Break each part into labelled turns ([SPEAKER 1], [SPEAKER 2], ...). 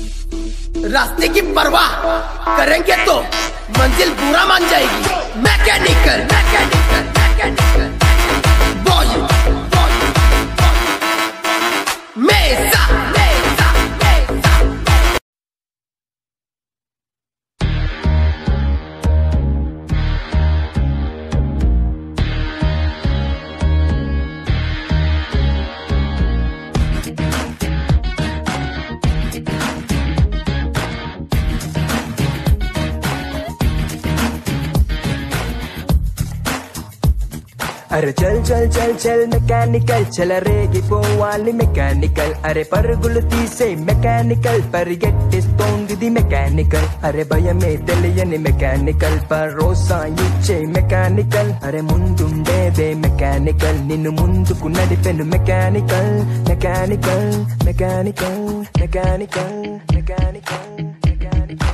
[SPEAKER 1] रास्ते की परवाह करेंगे तो मंजिल बुरा मान जाएगी। मैकेनिकल मैकेनिकल मैकेनिकल बॉय मेसा मेसा मेसा।
[SPEAKER 2] అరే చల్ చల్ చల్ చల్ మెకానికల్ చెలరేగిపోవాలి మెకానికల్ అరే పరుగులు తీసే మెకానికల్ పరిగెట్టిస్తోంది మెకానికల్ అరే భయమే తెలియని మెకానికల్ భరోసా ఇచ్చే మెకానికల్ అరే ముందుండేదే మెకానికల్ నిన్ను ముందుకు నడిపెను mechanical mechanical mechanical mechanical mechanical mechanical.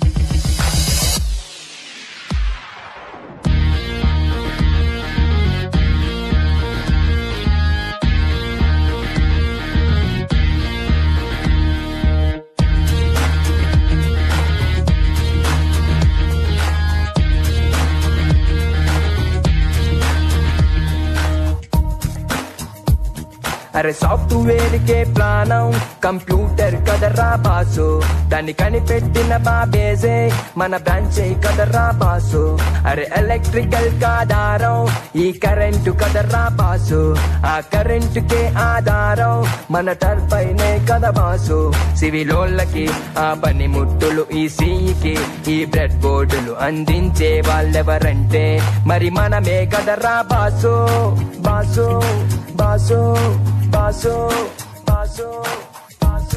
[SPEAKER 2] అరే సాఫ్ట్వేర్ కే ప్రాణం కంప్యూటర్ కదరా బాసు దాన్ని కనిపెట్టిన బాబేజే మన బ్రాంచే కదరా బాసు అరే ఎలక్ట్రికల్ కాదారం ఈ కరెంటు కదరా బాసు ఆ కరెంటు కే ఆధారం మన టర్బైనే కదా బాసు సివిలోళ్ళకి ఆ పనిముట్టులు ఈ సీకి ఈ బ్రెడ్ బోర్డులు అందించే వాళ్ళెవరంటే మరి మనమే కదరా boss boss boss boss boss boss.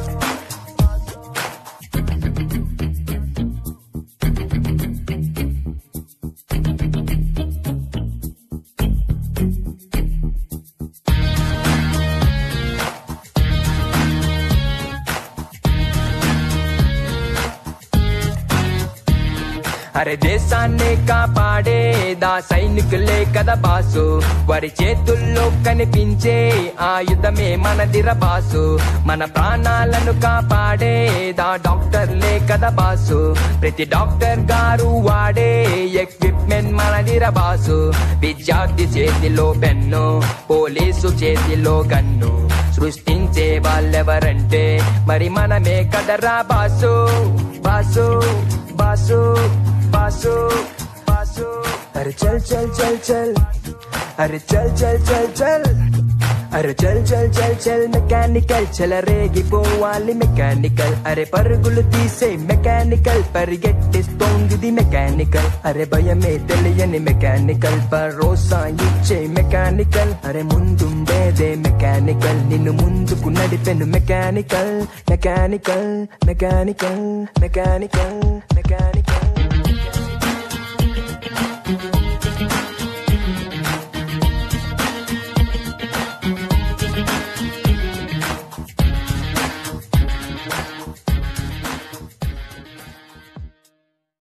[SPEAKER 2] అరే దేశాన్ని కాపాడే దా సైనికులే కదా బాసు వారి చేతుల్లో కనిపించే ఆయుధమే మనదిర బాసు మన ప్రాణాలను కాపాడే దా డాక్టర్లే కదా బాసు ప్రతి డాక్టర్ గారు వాడే ఎక్విప్మెంట్ మనదిర బాసు విద్యార్థి చేతిలో పెన్ను పోలీసు చేతిలో గన్ను సృష్టించే వాళ్ళెవరంటే మరి మనమే కదరా boss boss boss boss boss. అరే చల్ చల్ చల్ చల్ అరే చల్ చల్ చల్ చల్ అరే చల్ చల్ చల్ చల్ మెకానికల్ చెలరేగిపోవాలి మెకానికల్ అరే పరుగులు తీసే మెకానికల్ పరిగెట్టిస్తోంది మెకానికల్ అరే భయమే తెలియని మెకానికల్ భరోసా ఇచ్చే మెకానికల్ అరే ముందుండేదే మెకానికల్ నిన్ను ముందుకు నడిపెను మెకానికల్ మెకానికల్ మెకానికల్ మెకానికల్